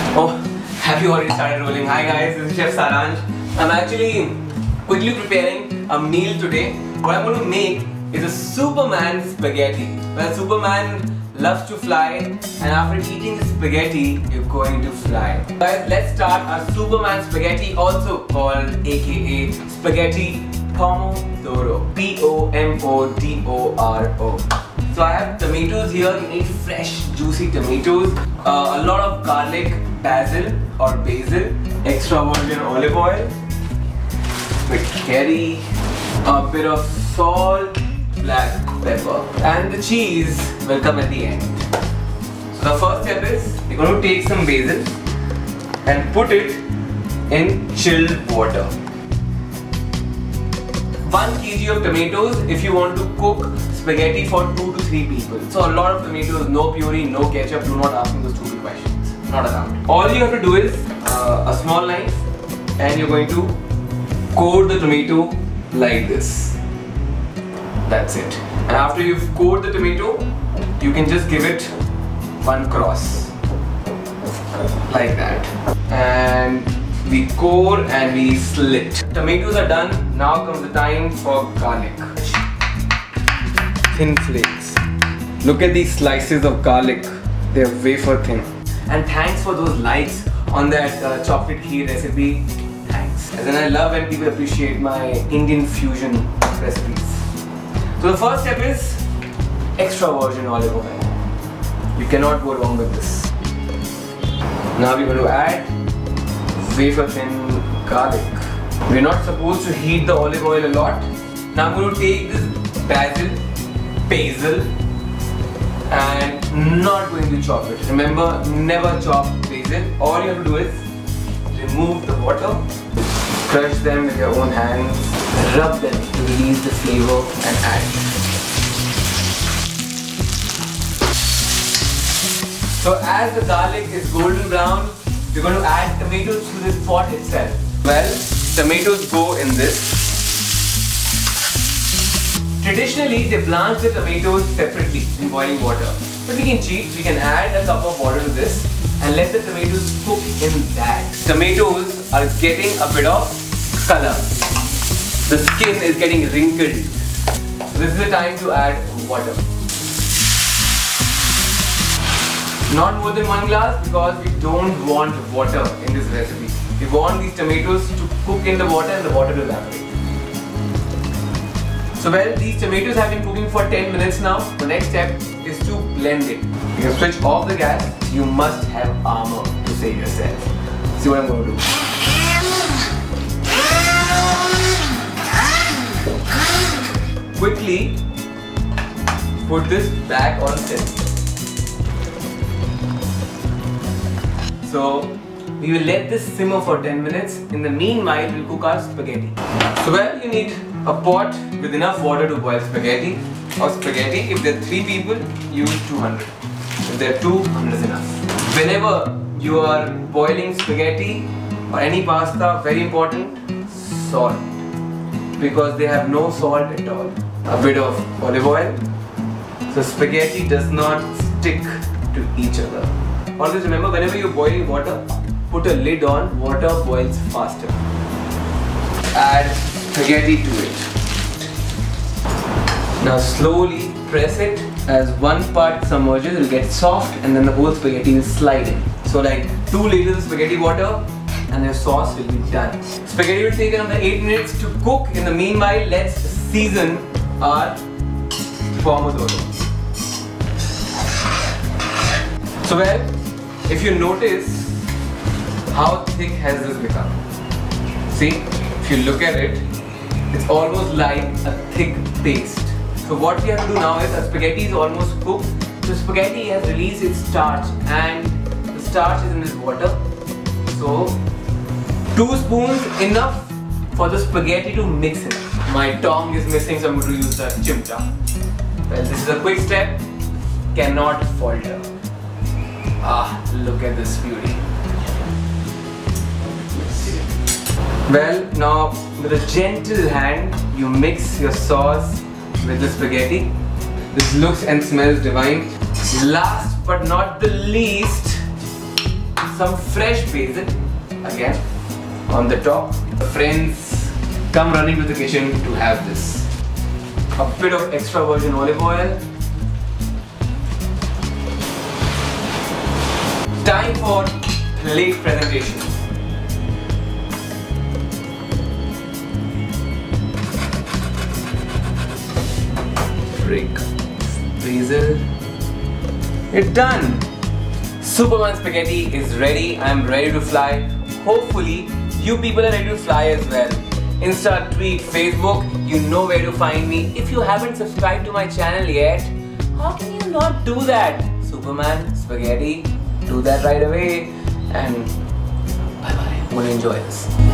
Oh, have you already started rolling? Hi guys, this is Chef Saransh. I'm actually quickly preparing a meal today. What I'm going to make is a Superman spaghetti. Well, Superman loves to fly, and after eating spaghetti, you're going to fly. Guys, let's start our Superman spaghetti, also called aka Spaghetti Pomodoro. Pomodoro. So I have tomatoes here. You need fresh, juicy tomatoes, a lot of garlic, basil, extra virgin olive oil, quick curry, a bit of salt, black pepper, and the cheese will come at the end. So the first step is you're going to take some basil and put it in chilled water. 1 kg of tomatoes if you want to cook spaghetti for 2 to 3 people. So a lot of tomatoes, no puree, no ketchup. Do not ask me those stupid questions. Not allowed. All you have to do is a small knife, and you're going to coat the tomato like this. That's it. And after you've coated the tomato, you can just give it one cross like that. And we core and we slit. Tomatoes are done. Now comes the time for garlic. Thin flakes. Look at these slices of garlic. They're wafer thin. And thanks for those likes on that chocolate kheer recipe. Thanks. And then I love when people appreciate my Indian fusion recipes. So the first step is extra virgin olive oil. You cannot go wrong with this. Now we're going to add wafer thin garlic. We're not supposed to heat the olive oil a lot. Now I'm going to take this basil and not going to chop it. Remember, never chop basil. All you have to do is remove the water, crush them with your own hands, rub them to release the flavor and add. So as the garlic is golden brown, we're going to add tomatoes to this pot itself. Well, tomatoes go in this. Traditionally, they blanch the tomatoes separately in boiling water. But we can cheat, we can add a cup of water to this and let the tomatoes cook in that. Tomatoes are getting a bit of color. The skin is getting wrinkled. So this is the time to add water. Not more than 1 glass because we don't want water in this recipe. We want these tomatoes to cook in the water and the water to evaporate. So well, these tomatoes have been cooking for 10 minutes now. The next step is to blend it. You can switch off the gas. You must have armor to save yourself. See what I'm going to do. Quickly put this back on sim. So we will let this simmer for 10 minutes. In the meanwhile, we'll cook our spaghetti. So well, you need a pot with enough water to boil spaghetti. Or spaghetti, if there are 3 people, use 200. If there are 2, 100 is enough. Whenever you are boiling spaghetti or any pasta, very important, salt. Because they have no salt at all. A bit of olive oil. So spaghetti does not stick to each other. Always remember, whenever you're boiling water, put a lid on, water boils faster. Add spaghetti to it. Now slowly press it. As one part submerges, it will get soft and then the whole spaghetti will slide in. So like 2 liters of spaghetti water and the sauce will be done. Spaghetti will take another 8 minutes to cook. In the meanwhile, let's season our pomodoro. So well, if you notice, how thick has this become? See, if you look at it, it's almost like a thick paste. So what we have to do now is, our spaghetti is almost cooked. So spaghetti has released its starch and the starch is in this water. So 2 spoons enough for the spaghetti to mix in. My tongue is missing, so I'm going to use the chimcha. Well, this is a quick step, cannot falter. Ah, look at this beauty. Well, now with a gentle hand, you mix your sauce with the spaghetti. This looks and smells divine. Last but not the least, some fresh basil again on the top. Friends, come running to the kitchen to have this. A bit of extra virgin olive oil. Time for plate presentation. Break basil. It's done. Superman spaghetti is ready. I'm ready to fly. Hopefully, you people are ready to fly as well. Insta, tweet, Facebook, you know where to find me. If you haven't subscribed to my channel yet, how can you not do that? Superman spaghetti, do that right away. And bye bye. I'm gonna enjoy this.